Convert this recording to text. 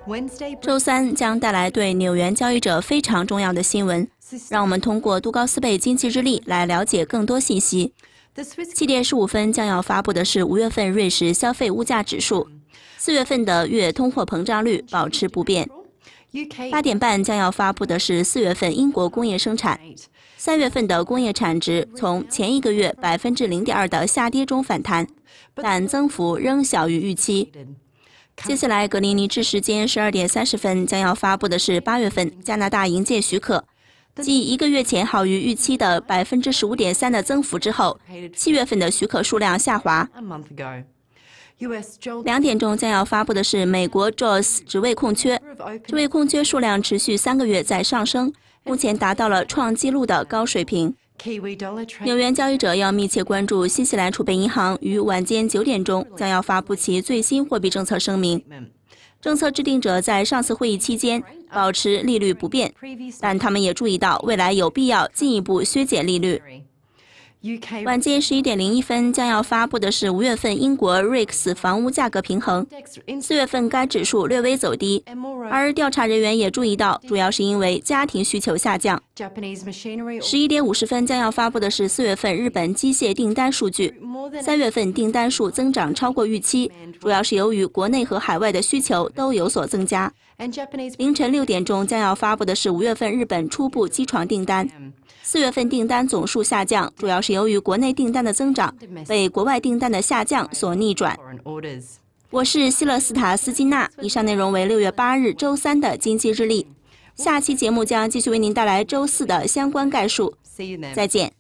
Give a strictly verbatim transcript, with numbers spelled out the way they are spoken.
周三将带来对纽元交易者非常重要的新闻，让我们通过杜高斯贝经济日历来了解更多信息。七点十五分将要发布的是五月份瑞士消费物价指数，四月份的月通货膨胀率保持不变。八点半将要发布的是四月份英国工业生产，三月份的工业产值从前一个月百分之零点二的下跌中反弹，但增幅仍小于预期。接下来，格林尼治时间十二点三十分将要发布的是八月份加拿大营建许可，继一个月前好于预期的百分之十五点三的增幅之后，七月份的许可数量下滑。两点钟将要发布的是美国 J O S 职位空缺，职位空缺数量持续三个月在上升，目前达到了创纪录的高水平。纽元交易者要密切关注新西兰储备银行于晚间九点钟将要发布其最新货币政策声明。政策制定者在上次会议期间保持利率不变，但他们也注意到未来有必要进一步削减利率。晚间十一点零一分将要发布的是五月份英国 R I C S 房屋价格平衡，四月份该指数略微走低，而调查人员也注意到，主要是因为家庭需求下降。十一点五十分将要发布的是四月份日本机械订单数据，三月份订单数增长超过预期，主要是由于国内和海外的需求都有所增加。凌晨六点钟将要发布的是五月份日本初步机床订单，四月份订单总数下降，主要是由于国内订单的增长被国外订单的下降所逆转。我是希勒斯塔斯金娜，以上内容为六月八日周三的经济日历。下期节目将继续为您带来周四的相关概述。再见。